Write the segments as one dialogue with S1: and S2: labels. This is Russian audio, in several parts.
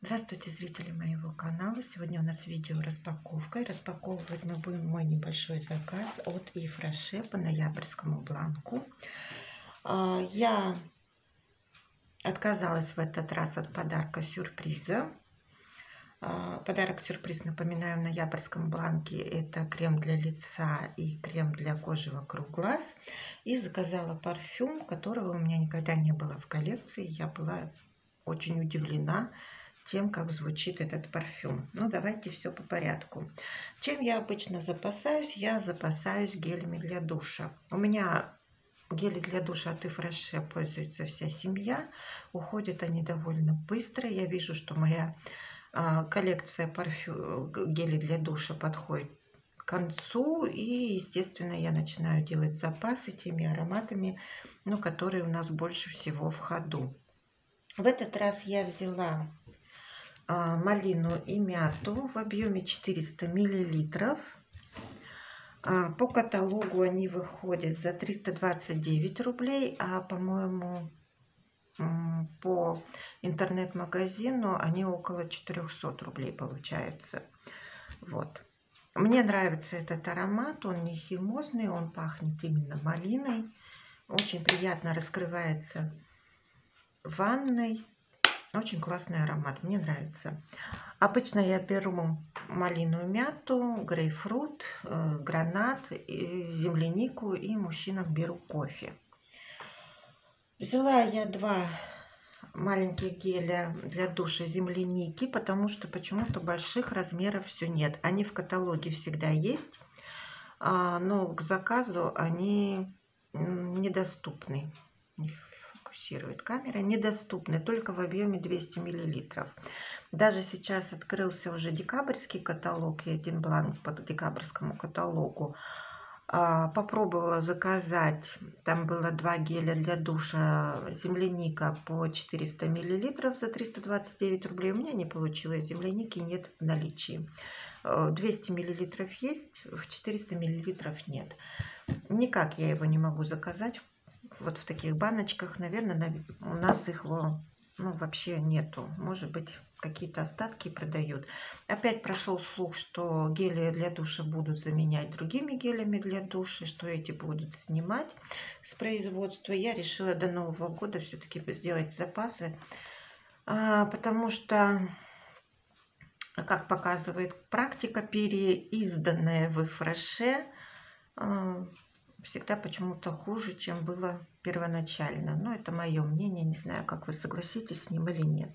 S1: Здравствуйте, зрители моего канала. Сегодня у нас видео распаковка. И распаковывать мы будем мой небольшой заказ от Ифраше по ноябрьскому бланку. Я отказалась в этот раз от подарка-сюрприза. Подарок-сюрприз, напоминаю, в ноябрьском бланке это крем для лица и крем для кожи вокруг глаз. И заказала парфюм, которого у меня никогда не было в коллекции. Я была очень удивлена тем, как звучит этот парфюм. Ну, давайте все по порядку. Чем я обычно запасаюсь? Я запасаюсь гелями для душа. У меня гели для душа от Ифраше пользуется вся семья. Уходят они довольно быстро. Я вижу, что моя коллекция гелей для душа подходит к концу. И, естественно, я начинаю делать запасы теми ароматами, которые у нас больше всего в ходу. В этот раз я взяла малину и мяту в объеме 400 мл. По каталогу они выходят за 329 рублей, а по-моему по интернет-магазину они около 400 рублей получаются. Вот. Мне нравится этот аромат, он не химозный, он пахнет именно малиной. Очень приятно раскрывается в ванной. Очень классный аромат, мне нравится. Обычно я беру малину, мяту, грейпфрут, гранат, землянику, и мужчинам беру кофе. Взяла я 2 маленьких геля для душа земляники, потому что почему-то больших размеров все нет. Они в каталоге всегда есть, но к заказу они недоступны. Фокусирует камера, недоступны, только в объеме 200 мл. Даже сейчас открылся уже декабрьский каталог, и один бланк по декабрьскому каталогу. Попробовала заказать, там было 2 геля для душа земляника по 400 мл за 329 рублей. У меня не получилось, земляники нет в наличии. 200 мл есть, в 400 мл нет. Никак я его не могу заказать вот в таких баночках. Наверное, у нас их вообще нету. Может быть, какие-то остатки продают. Опять прошел слух, что гели для душа будут заменять другими гелями для душа, что эти будут снимать с производства. Я решила до Нового года все-таки сделать запасы, потому что, как показывает практика, переизданная в Ифраше всегда почему-то хуже, чем было первоначально. Но это мое мнение, не знаю, как вы согласитесь с ним или нет.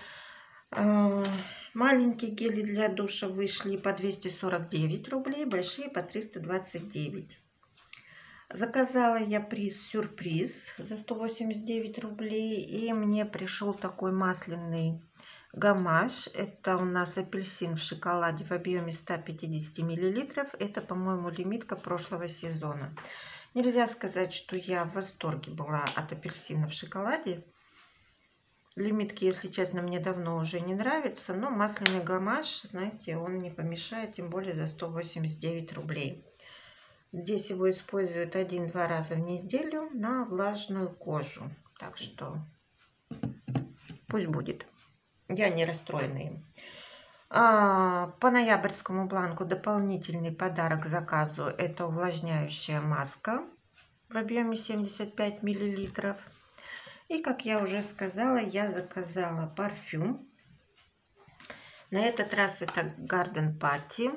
S1: Маленькие гели для душа вышли по 249 рублей, большие по 329. Заказала я приз-сюрприз за 189 рублей, и мне пришел такой масляный гамаш. Это у нас апельсин в шоколаде в объеме 150 мл. Это, по-моему, лимитка прошлого сезона. Нельзя сказать, что я в восторге была от апельсина в шоколаде. Лимитки, если честно, мне давно уже не нравятся, но масляный гамаш, знаете, он не помешает, тем более за 189 рублей. Здесь его используют 1-2 раза в неделю на влажную кожу, так что пусть будет. Я не расстроена им. По ноябрьскому бланку дополнительный подарок к заказу – это увлажняющая маска в объеме 75 мл. И, как я уже сказала, я заказала парфюм. На этот раз это Garden Party.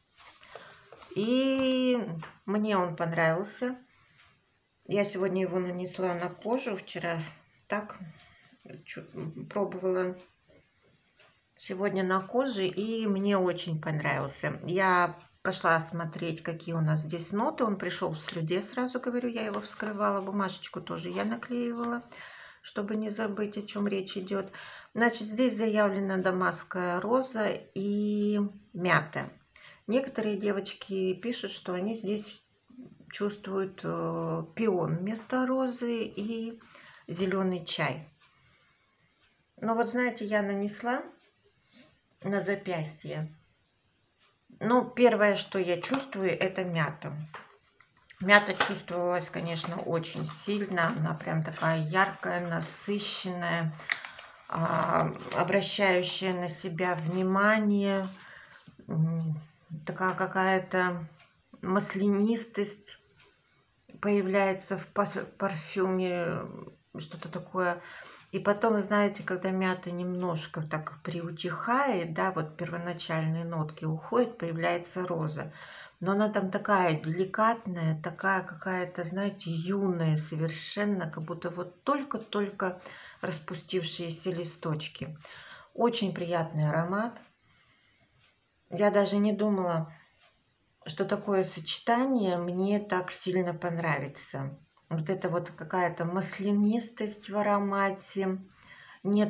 S1: И мне он понравился. Я сегодня его нанесла на кожу. Вчера так пробовала. Сегодня на коже, и мне очень понравился. Я пошла смотреть, какие у нас здесь ноты. Он пришел в слюде, сразу говорю, я его вскрывала. Бумажечку тоже я наклеивала, чтобы не забыть, о чем речь идет. Значит, здесь заявлена дамасская роза и мята. Некоторые девочки пишут, что они здесь чувствуют пион вместо розы и зеленый чай. Но вот знаете, я нанесла на запястье. Ну, первое, что я чувствую, это мята. Мята чувствовалась, конечно, очень сильно. Она прям такая яркая, насыщенная. обращающая на себя внимание, такая какая-то маслянистость появляется в парфюме, что-то такое. И потом, знаете, когда мята немножко так приутихает, да, вот первоначальные нотки уходят, появляется роза. Но она там такая деликатная, такая какая-то, знаете, юная совершенно, как будто вот только-только распустившиеся листочки. Очень приятный аромат. Я даже не думала, что такое сочетание мне так сильно понравится. Вот это вот какая-то маслянистость в аромате, нет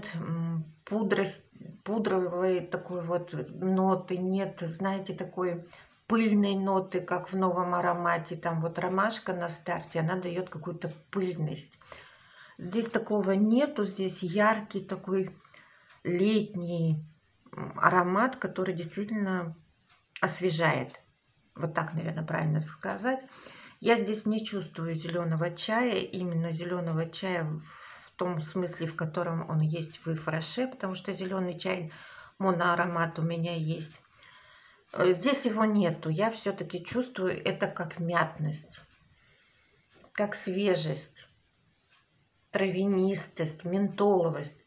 S1: пудровой такой вот ноты, нет, знаете, такой пыльной ноты, как в новом аромате. Там вот ромашка на старте, она дает какую-то пыльность. Здесь такого нету, здесь яркий такой летний аромат, который действительно освежает. Вот так, наверное, правильно сказать. Я здесь не чувствую зеленого чая, именно зеленого чая в том смысле, в котором он есть в Ифраше, потому что зеленый чай моноаромат у меня есть. Здесь его нету. Я все-таки чувствую это как мятность, как свежесть, травянистость, ментоловость.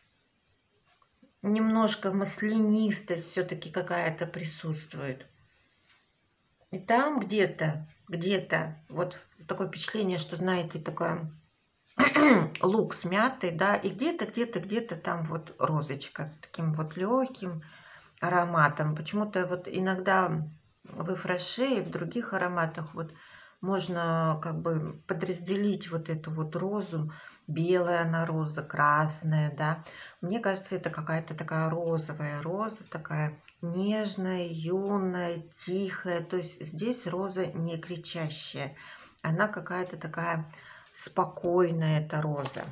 S1: Немножко маслянистость все-таки какая-то присутствует. И там где-то, вот такое впечатление, что, знаете, такое лук с мятой, да, и где-то там вот розочка с таким вот легким ароматом. Почему-то вот иногда в Ифраше и в других ароматах вот можно как бы подразделить вот эту вот розу. Белая она роза, красная, да. Мне кажется, это какая-то такая розовая роза, такая нежная, юная, тихая. То есть здесь роза не кричащая. Она какая-то такая спокойная, эта роза.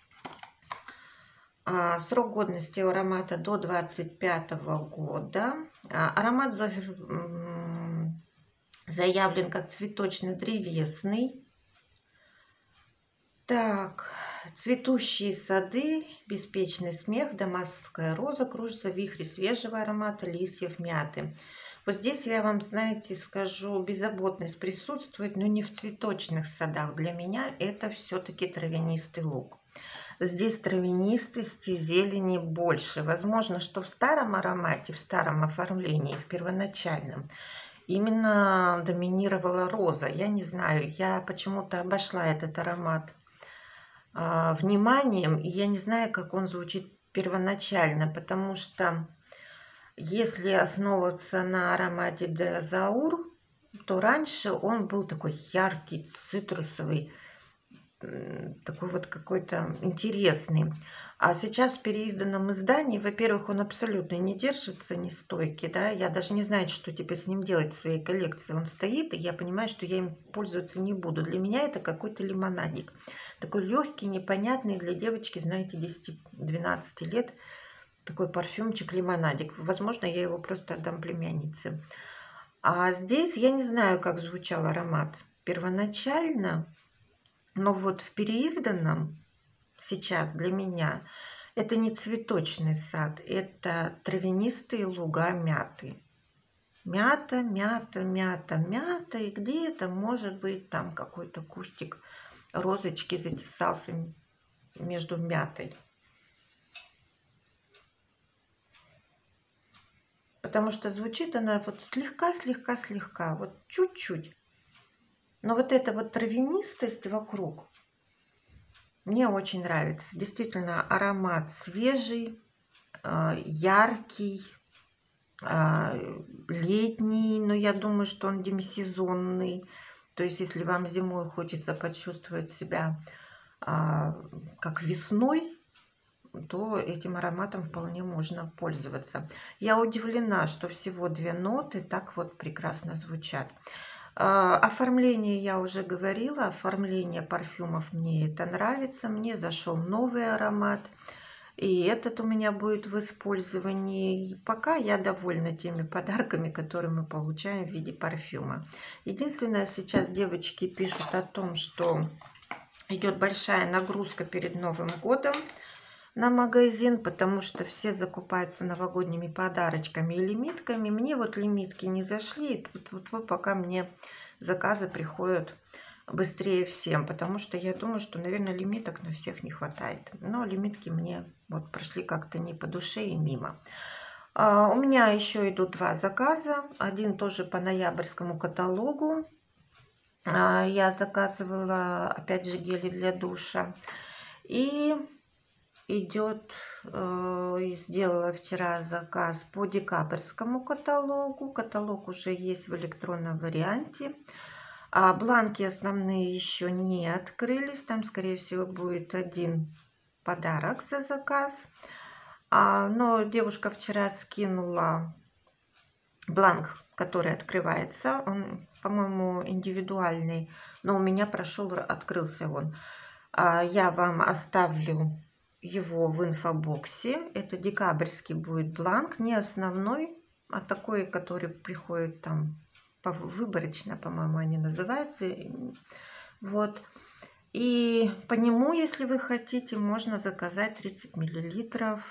S1: Срок годности у аромата до 25 года. Аромат заявлен как цветочно-древесный. Так, цветущие сады, беспечный смех, дамасская роза, кружится в вихре свежего аромата листьев мяты. Вот здесь я вам, знаете, скажу, беззаботность присутствует, но не в цветочных садах. Для меня это все-таки травянистый луг. Здесь травянистости, зелени больше. Возможно, что в старом аромате, в старом оформлении, в первоначальном, именно доминировала роза. Я не знаю, я почему-то обошла этот аромат вниманием, и я не знаю, как он звучит первоначально, потому что если основываться на аромате де Азаур, то раньше он был такой яркий, цитрусовый, такой вот какой-то интересный. А сейчас в переизданном издании, во-первых, он абсолютно не держится, не стойкий, да, я даже не знаю, что теперь с ним делать в своей коллекции. Он стоит, и я понимаю, что я им пользоваться не буду. Для меня это какой-то лимонадик. Такой легкий, непонятный для девочки, знаете, 10-12 лет. Такой парфюмчик лимонадик. Возможно, я его просто отдам племяннице. А здесь я не знаю, как звучал аромат первоначально, но вот в переизданном сейчас для меня это не цветочный сад, это травянистые луга мяты. Мята, мята, мята, мята, и где-то, может быть, там какой-то кустик розочки затесался между мятой. Потому что звучит она вот слегка, вот чуть-чуть. Но вот эта вот травянистость вокруг мне очень нравится. Действительно, аромат свежий, яркий, летний, но я думаю, что он демисезонный. То есть, если вам зимой хочется почувствовать себя как весной, то этим ароматом вполне можно пользоваться. Я удивлена, что всего 2 ноты так вот прекрасно звучат. Оформление я уже говорила, оформление парфюмов мне это нравится, мне зашел новый аромат, и этот у меня будет в использовании. И пока я довольна теми подарками, которые мы получаем в виде парфюма. Единственное, сейчас девочки пишут о том, что идет большая нагрузка перед Новым годом. на магазин, потому что все закупаются новогодними подарочками и лимитками. Мне вот лимитки не зашли. И вот пока мне заказы приходят быстрее всем, потому что я думаю, что, наверное, лимиток на всех не хватает. Но лимитки мне вот прошли как-то не по душе и мимо. У меня еще идут 2 заказа. Один тоже по ноябрьскому каталогу. Я заказывала, опять же, гели для душа. И идет, сделала вчера заказ по декабрьскому каталогу. Каталог уже есть в электронном варианте. Бланки основные еще не открылись. Там, скорее всего, будет один подарок за заказ. Но девушка вчера скинула бланк, который открывается. Он, по-моему, индивидуальный, но у меня прошел, открылся он. Я вам оставлю его в инфобоксе. Это декабрьский будет бланк, не основной, а такой, который приходит там выборочно, по-моему, они называются. Вот. И по нему, если вы хотите, можно заказать 30 миллилитров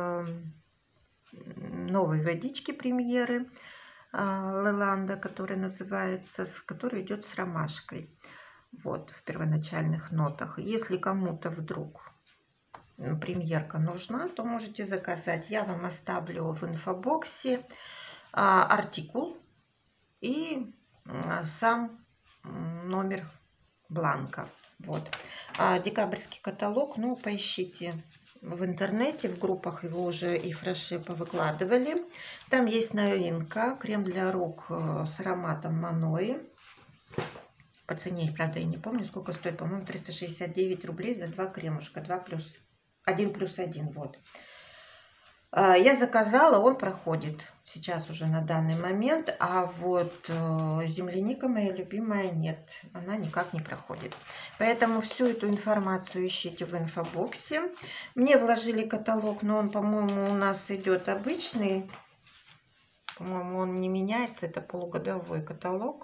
S1: новой водички премьеры Леланда, которая называется, которая идет с ромашкой. Вот, в первоначальных нотах. Если кому-то вдруг премьерка нужна, то можете заказать. Я вам оставлю в инфобоксе артикул и сам номер бланка. Вот. Декабрьский каталог, ну, поищите в интернете, в группах его уже и Фреше повыкладывали. Там есть новинка, крем для рук с ароматом Манои. По цене, правда, я не помню, сколько стоит. По-моему, 369 рублей за 2 кремушка. 1 плюс 1. Вот. Я заказала, он проходит сейчас уже на данный момент. А вот земляника моя любимая нет. Она никак не проходит. Поэтому всю эту информацию ищите в инфобоксе. Мне вложили каталог, но он, по-моему, у нас идет обычный. По-моему, он не меняется. Это полугодовой каталог.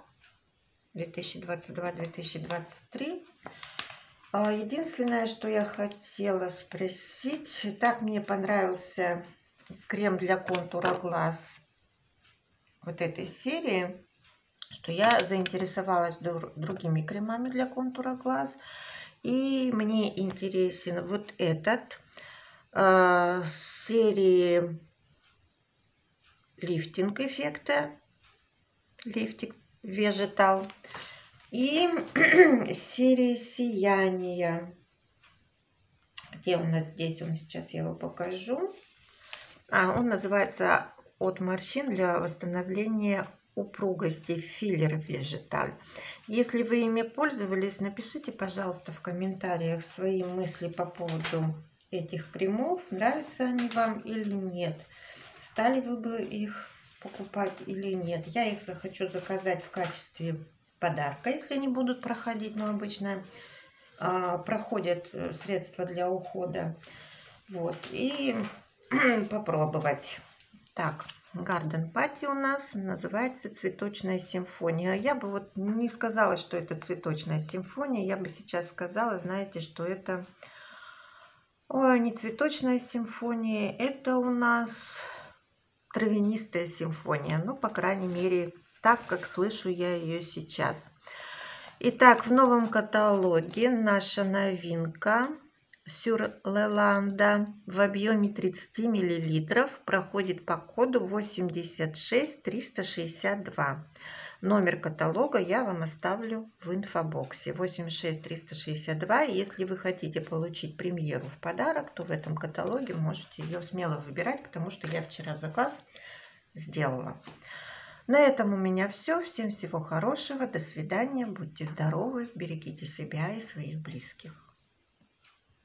S1: 2022-2023. Единственное, что я хотела спросить, так мне понравился крем для контура глаз вот этой серии, что я заинтересовалась другими кремами для контура глаз. И мне интересен вот этот серии лифтинг эффекта, лифтинг Vegetal, и серии сияния. Где у нас здесь? Он сейчас я его покажу. Он называется «От морщин для восстановления упругости филлер Vegetal». Если вы ими пользовались, напишите, пожалуйста, в комментариях свои мысли по поводу этих кремов. Нравятся они вам или нет? Стали вы бы их покупать или нет? Я их захочу заказать в качестве подарка, если они будут проходить. Но обычно проходят средства для ухода. Вот. И попробовать. Так, Garden Party у нас называется «Цветочная симфония». Я бы вот не сказала, что это цветочная симфония. Я бы сейчас сказала, знаете, что это... Ой, не цветочная симфония. Это у нас... травянистая симфония, ну, по крайней мере, так, как слышу я ее сейчас. Итак, в новом каталоге наша новинка Sur Lelanda в объеме 30 мл проходит по коду 86362. Номер каталога я вам оставлю в инфобоксе 86362. Если вы хотите получить премьеру в подарок, то в этом каталоге можете ее смело выбирать, потому что я вчера заказ сделала. На этом у меня все. Всем всего хорошего. До свидания. Будьте здоровы. Берегите себя и своих близких.